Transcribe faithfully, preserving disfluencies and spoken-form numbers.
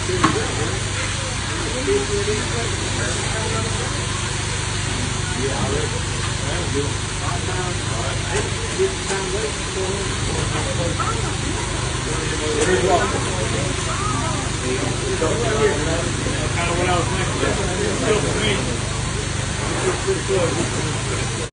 Kind of what I was thinking. Still for me.